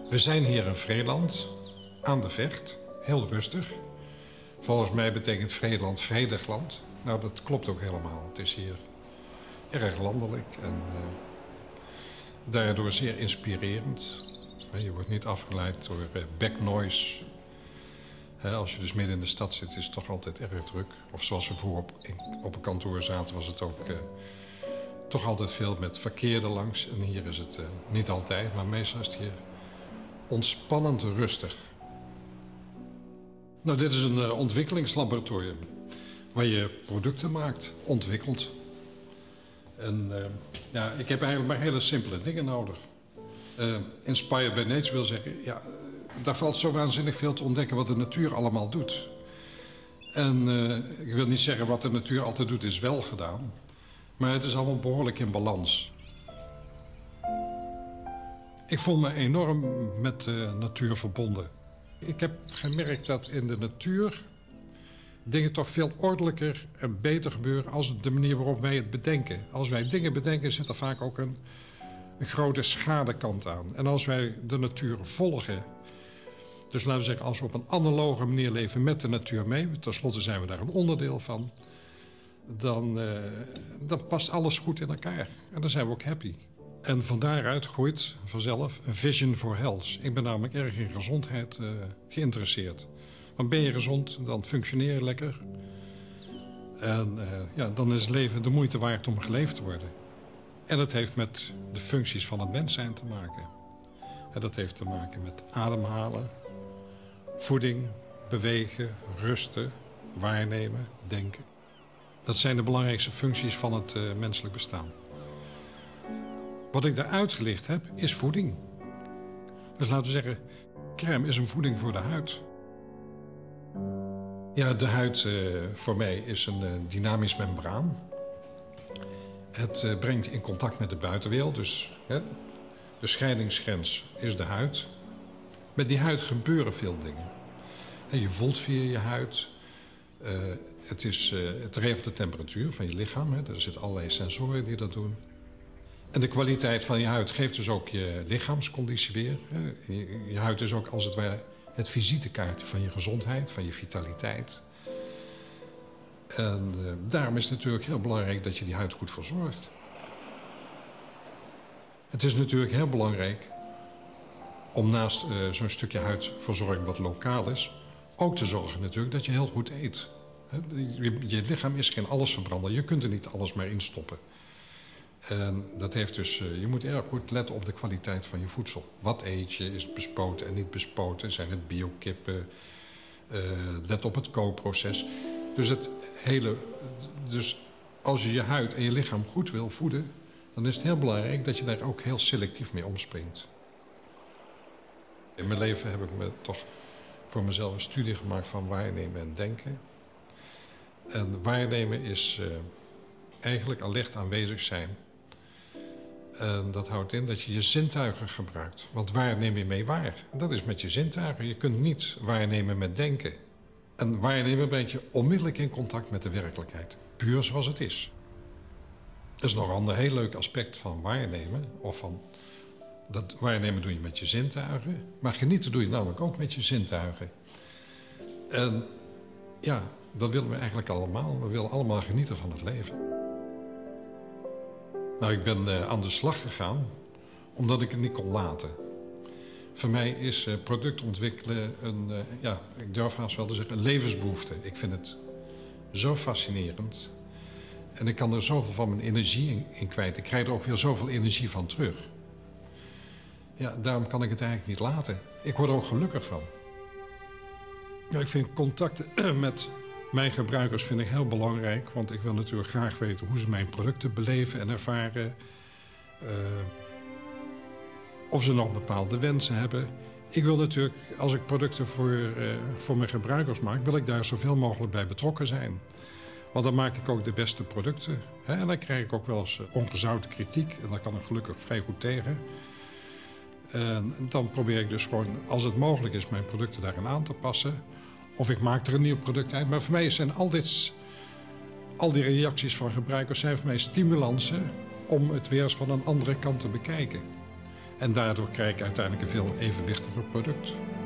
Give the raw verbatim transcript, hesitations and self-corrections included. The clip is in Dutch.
We zijn hier in Vreeland, aan de Vecht, heel rustig. Volgens mij betekent Vreeland vredig land. Nou, dat klopt ook helemaal. Het is hier erg landelijk en uh, daardoor zeer inspirerend. Je wordt niet afgeleid door uh, backnoise. Uh, als je dus midden in de stad zit, is het toch altijd erg druk. Of zoals we vroeger op, in, op een kantoor zaten, was het ook uh, toch altijd veel met verkeer er langs. En hier is het uh, niet altijd, maar meestal is het hier ontspannend rustig. Nou, dit is een uh, ontwikkelingslaboratorium waar je producten maakt, ontwikkelt. En uh, ja, ik heb eigenlijk maar hele simpele dingen nodig. Uh, inspired by nature wil zeggen, ja, daar valt zo waanzinnig veel te ontdekken wat de natuur allemaal doet. En uh, ik wil niet zeggen wat de natuur altijd doet is wel gedaan, maar het is allemaal behoorlijk in balans. Ik voel me enorm met de natuur verbonden. Ik heb gemerkt dat in de natuur dingen toch veel ordelijker en beter gebeuren als de manier waarop wij het bedenken. Als wij dingen bedenken zit er vaak ook een, een grote schadekant aan. En als wij de natuur volgen, dus laten we zeggen als we op een analoge manier leven met de natuur mee, tenslotte zijn we daar een onderdeel van, dan, uh, dan past alles goed in elkaar. En dan zijn we ook happy. En van daaruit groeit vanzelf een vision for health. Ik ben namelijk erg in gezondheid uh, geïnteresseerd. Want ben je gezond, dan functioneer je lekker. En uh, ja, dan is het leven de moeite waard om geleefd te worden. En dat heeft met de functies van het mens zijn te maken. En dat heeft te maken met ademhalen, voeding, bewegen, rusten, waarnemen, denken. Dat zijn de belangrijkste functies van het uh, menselijk bestaan. Wat ik daar uitgelicht heb, is voeding. Dus laten we zeggen, crème is een voeding voor de huid. Ja, de huid uh, voor mij is een uh, dynamisch membraan. Het uh, brengt in contact met de buitenwereld, dus hè, de scheidingsgrens is de huid. Met die huid gebeuren veel dingen. En je voelt via je huid. Uh, het, is, uh, het regelt de temperatuur van je lichaam. Hè. Er zitten allerlei sensoren die dat doen. En de kwaliteit van je huid geeft dus ook je lichaamsconditie weer. Je, je huid is ook als het ware het visitekaartje van je gezondheid, van je vitaliteit. En uh, daarom is het natuurlijk heel belangrijk dat je die huid goed verzorgt. Het is natuurlijk heel belangrijk om naast uh, zo'n stukje huidverzorging wat lokaal is, ook te zorgen natuurlijk dat je heel goed eet. Je, je lichaam is geen allesverbrander, je kunt er niet alles maar in stoppen. En dat heeft dus, je moet erg goed letten op de kwaliteit van je voedsel. Wat eet je? Is het bespoten en niet bespoten? Zijn het biokippen? Uh, let op het kookproces. Dus, het hele, dus als je je huid en je lichaam goed wil voeden, dan is het heel belangrijk dat je daar ook heel selectief mee omspringt. In mijn leven heb ik me toch voor mezelf een studie gemaakt van waarnemen en denken. En waarnemen is uh, eigenlijk allicht aanwezig zijn. En dat houdt in dat je je zintuigen gebruikt. Want waar neem je mee waar? En dat is met je zintuigen. Je kunt niet waarnemen met denken. En waarnemen brengt je onmiddellijk in contact met de werkelijkheid. Puur zoals het is. Dat is nog een heel leuk aspect van waarnemen. Of van dat waarnemen doe je met je zintuigen. Maar genieten doe je namelijk ook met je zintuigen. En ja, dat willen we eigenlijk allemaal. We willen allemaal genieten van het leven. Nou, ik ben uh, aan de slag gegaan omdat ik het niet kon laten. Voor mij is uh, product ontwikkelen een, uh, ja, ik durf haast wel te zeggen, een levensbehoefte. Ik vind het zo fascinerend. En ik kan er zoveel van mijn energie in, in kwijt. Ik krijg er ook weer zoveel energie van terug. Ja, daarom kan ik het eigenlijk niet laten. Ik word er ook gelukkig van. Ja, ik vind contacten met mijn gebruikers vind ik heel belangrijk. Want ik wil natuurlijk graag weten hoe ze mijn producten beleven en ervaren. Uh, of ze nog bepaalde wensen hebben. Ik wil natuurlijk, als ik producten voor, uh, voor mijn gebruikers maak, wil ik daar zoveel mogelijk bij betrokken zijn. Want dan maak ik ook de beste producten. Hè? En dan krijg ik ook wel eens ongezouten kritiek. En daar kan ik gelukkig vrij goed tegen. En dan probeer ik dus gewoon, als het mogelijk is, mijn producten daarin aan te passen. Of ik maak er een nieuw product uit. Maar voor mij zijn al, dit, al die reacties van gebruikers zijn voor mij stimulansen om het weer eens van een andere kant te bekijken. En daardoor krijg je uiteindelijk een veel evenwichtiger product.